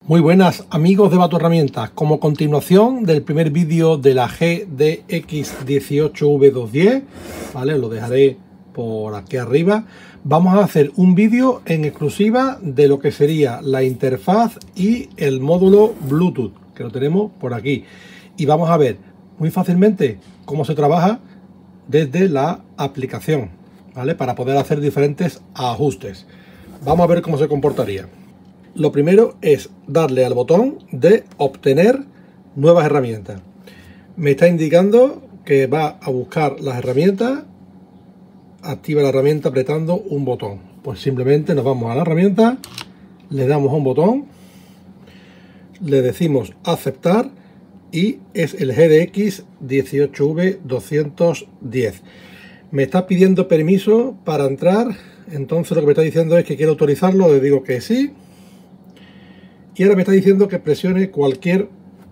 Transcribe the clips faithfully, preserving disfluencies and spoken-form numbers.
Muy buenas amigos de Bato Herramientas. Como continuación del primer vídeo de la G D X dieciocho V doscientos diez, ¿vale? Lo dejaré por aquí arriba. Vamos a hacer un vídeo en exclusiva de lo que sería la interfaz y el módulo Bluetooth, que lo tenemos por aquí. Y vamos a ver muy fácilmente cómo se trabaja desde la aplicación, ¿vale? Para poder hacer diferentes ajustes. Vamos a ver cómo se comportaría. Lo primero es darle al botón de obtener nuevas herramientas. Me está indicando que va a buscar las herramientas. Activa la herramienta apretando un botón. Pues simplemente nos vamos a la herramienta, le damos a un botón, le decimos aceptar y es el G D X dieciocho V doscientos diez. Me está pidiendo permiso para entrar, entonces lo que me está diciendo es que quiero autorizarlo, le digo que sí. Y ahora me está diciendo que presione cualquier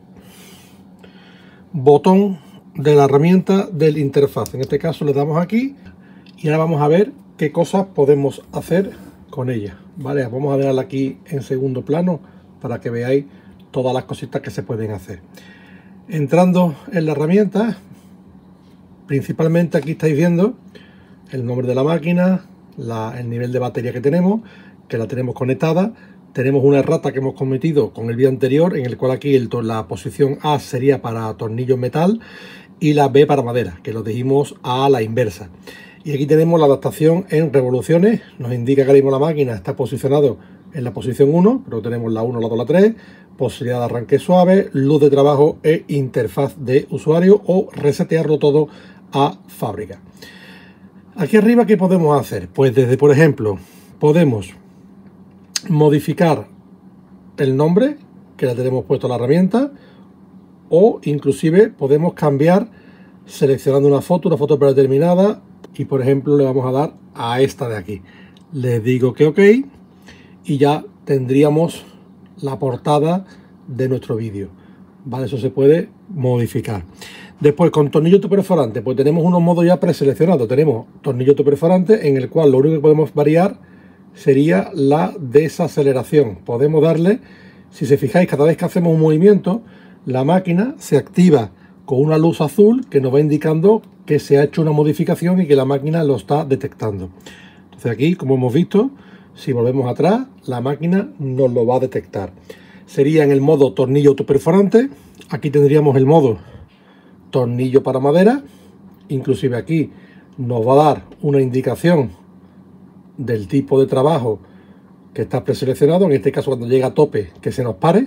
botón de la herramienta del interfaz. En este caso le damos aquí y ahora vamos a ver qué cosas podemos hacer con ella. Vale, vamos a dejarla aquí en segundo plano para que veáis todas las cositas que se pueden hacer. Entrando en la herramienta, principalmente aquí estáis viendo el nombre de la máquina, la, el nivel de batería que tenemos, que la tenemos conectada. Tenemos una errata que hemos cometido con el vídeo anterior, en el cual aquí el, la posición A sería para tornillos metal y la B para madera, que lo dijimos a la inversa. Y aquí tenemos la adaptación en revoluciones, nos indica que ahora mismo la máquina está posicionado en la posición uno, pero tenemos la uno, la dos, la tres, posibilidad de arranque suave, luz de trabajo e interfaz de usuario o resetearlo todo a fábrica. Aquí arriba, ¿qué podemos hacer? Pues desde, por ejemplo, podemos modificar el nombre que le tenemos puesto a la herramienta, o inclusive podemos cambiar seleccionando una foto, una foto predeterminada, y por ejemplo le vamos a dar a esta de aquí. Le digo que ok y ya tendríamos la portada de nuestro vídeo, ¿vale? Eso se puede modificar. Después, con tornillo perforante, pues tenemos unos modos ya preseleccionados. Tenemos tornillo perforante, en el cual lo único que podemos variar sería la desaceleración. Podemos darle, si se fijáis, cada vez que hacemos un movimiento, la máquina se activa con una luz azul que nos va indicando que se ha hecho una modificación y que la máquina lo está detectando. Entonces aquí, como hemos visto, si volvemos atrás, la máquina nos lo va a detectar. Sería en el modo tornillo autoperforante. Aquí tendríamos el modo tornillo para madera. Inclusive aquí nos va a dar una indicación del tipo de trabajo que está preseleccionado, en este caso cuando llega a tope que se nos pare.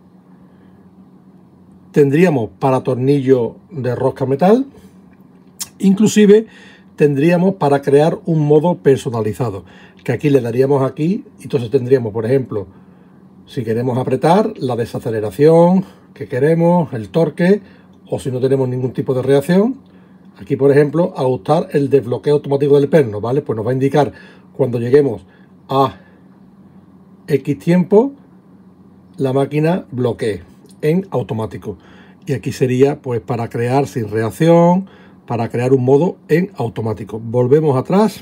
Tendríamos para tornillo de rosca metal, inclusive tendríamos para crear un modo personalizado, que aquí le daríamos aquí, y entonces tendríamos, por ejemplo, si queremos apretar, la desaceleración que queremos, el torque, o si no tenemos ningún tipo de reacción, aquí por ejemplo ajustar el desbloqueo automático del perno, ¿vale? Pues nos va a indicar cuando lleguemos a X tiempo, la máquina bloquee en automático. Y aquí sería pues para crear sin reacción, para crear un modo en automático. Volvemos atrás.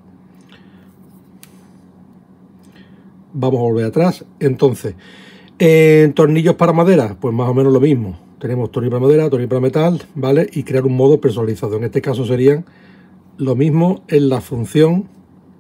Vamos a volver atrás. Entonces, en tornillos para madera, pues más o menos lo mismo. Tenemos tornillo para madera, tornillo para metal, ¿vale? Y crear un modo personalizado. En este caso serían lo mismo en la función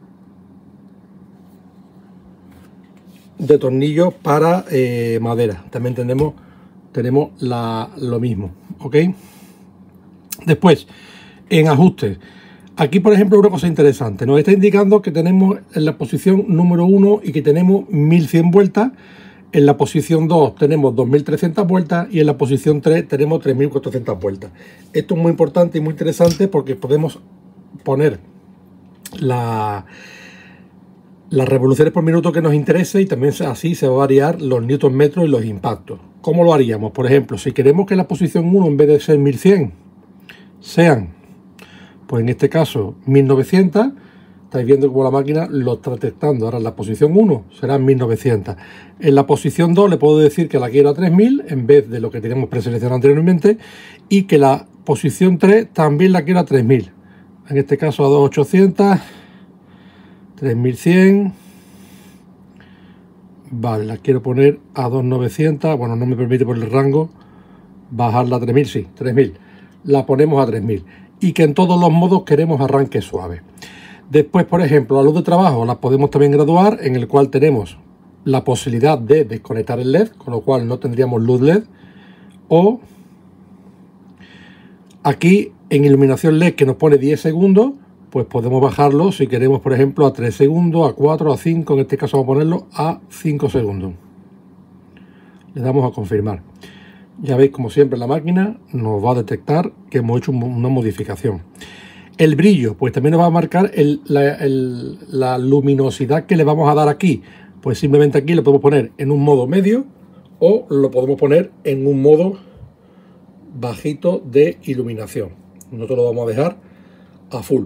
de tornillos para eh, madera. También tenemos, tenemos la, lo mismo, ¿ok? Después, en ajustes. Aquí, por ejemplo, una cosa interesante. Nos está indicando que tenemos en la posición número uno y que tenemos mil cien vueltas. En la posición dos tenemos dos mil trescientas vueltas y en la posición tres tenemos tres mil cuatrocientas vueltas. Esto es muy importante y muy interesante porque podemos poner la, las revoluciones por minuto que nos interese y también así se va a variar los newton metros y los impactos. ¿Cómo lo haríamos? Por ejemplo, si queremos que la posición uno en vez de ser mil cien sean, pues en este caso mil novecientos, estáis viendo cómo la máquina lo está detectando. Ahora en la posición uno serán mil novecientos. En la posición dos le puedo decir que la quiero a tres mil en vez de lo que teníamos preseleccionado anteriormente y que la posición tres también la quiero a tres mil. En este caso a dos mil ochocientos, tres mil cien, Vale, la quiero poner a dos mil novecientos. Bueno, no me permite por el rango bajarla a tres mil, sí, tres mil. La ponemos a tres mil. Y que en todos los modos queremos arranque suave. Después, por ejemplo, la luz de trabajo la podemos también graduar, en el cual tenemos la posibilidad de desconectar el L E D, con lo cual no tendríamos luz L E D. O aquí en iluminación L E D, que nos pone diez segundos, pues podemos bajarlo si queremos, por ejemplo, a tres segundos, a cuatro, a cinco. En este caso vamos a ponerlo a cinco segundos. Le damos a confirmar. Ya veis, como siempre, la máquina nos va a detectar que hemos hecho una modificación. El brillo, pues también nos va a marcar el, la, el, la luminosidad que le vamos a dar aquí. Pues simplemente aquí lo podemos poner en un modo medio o lo podemos poner en un modo bajito de iluminación. Nosotros lo vamos a dejar a full.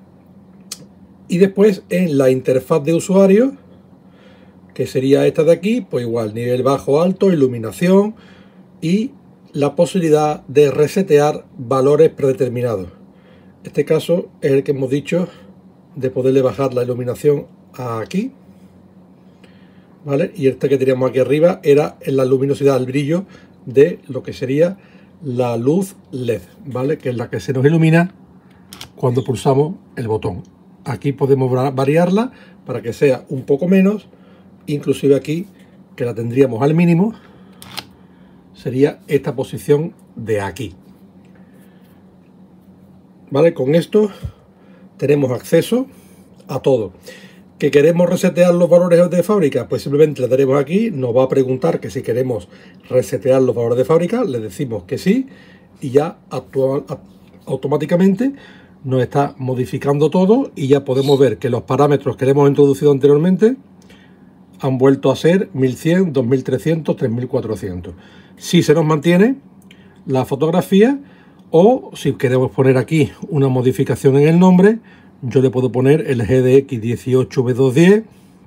Y después en la interfaz de usuario, que sería esta de aquí, pues igual, nivel bajo, alto, iluminación y la posibilidad de resetear valores predeterminados. Este caso es el que hemos dicho de poderle bajar la iluminación a aquí, ¿vale? Y este que teníamos aquí arriba era en la luminosidad, el brillo de lo que sería la luz L E D, ¿vale? Que es la que se nos ilumina cuando pulsamos el botón. Aquí podemos variarla para que sea un poco menos, inclusive aquí, que la tendríamos al mínimo, sería esta posición de aquí. ¿Vale? Con esto tenemos acceso a todo. ¿Que queremos resetear los valores de fábrica? Pues simplemente le daremos aquí, nos va a preguntar que si queremos resetear los valores de fábrica, le decimos que sí y ya actual, automáticamente nos está modificando todo y ya podemos ver que los parámetros que le hemos introducido anteriormente han vuelto a ser mil cien, dos mil trescientos, tres mil cuatrocientos. Si se nos mantiene la fotografía, o si queremos poner aquí una modificación en el nombre, yo le puedo poner el G D X dieciocho V doscientos diez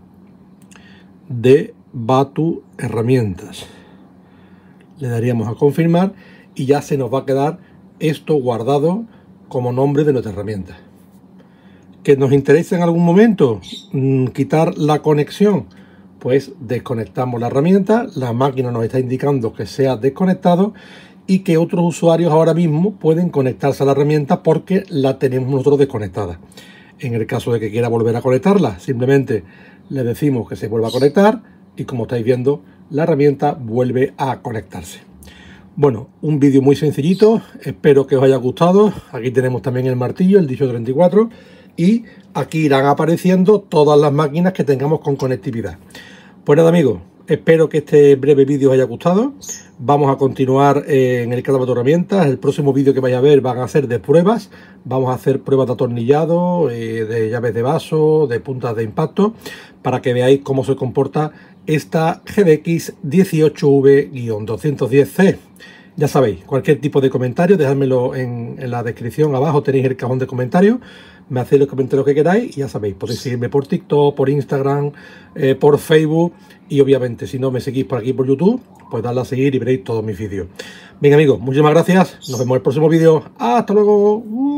de Batu Herramientas. Le daríamos a confirmar y ya se nos va a quedar esto guardado como nombre de nuestra herramienta. ¿Que nos interesa en algún momento mmm, quitar la conexión? Pues desconectamos la herramienta, la máquina nos está indicando que sea desconectado y que otros usuarios ahora mismo pueden conectarse a la herramienta porque la tenemos nosotros desconectada. En el caso de que quiera volver a conectarla, simplemente le decimos que se vuelva a conectar y como estáis viendo, la herramienta vuelve a conectarse. Bueno, un vídeo muy sencillito, espero que os haya gustado. Aquí tenemos también el martillo, el dieciocho treinta y cuatro, y aquí irán apareciendo todas las máquinas que tengamos con conectividad. Pues nada, amigos, espero que este breve vídeo os haya gustado. Vamos a continuar eh, en el canal de herramientas. El próximo vídeo que vais a ver van a ser de pruebas. Vamos a hacer pruebas de atornillado, eh, de llaves de vaso, de puntas de impacto, para que veáis cómo se comporta esta G D X dieciocho V doscientos diez C. Ya sabéis, cualquier tipo de comentario, dejádmelo en, en la descripción abajo, tenéis el cajón de comentarios. Me hacéis los comentarios que queráis y ya sabéis, podéis seguirme por TikTok, por Instagram, eh, por Facebook y obviamente si no me seguís por aquí por YouTube, pues dadle a seguir y veréis todos mis vídeos. Venga amigos, muchísimas gracias, nos vemos en el próximo vídeo, hasta luego.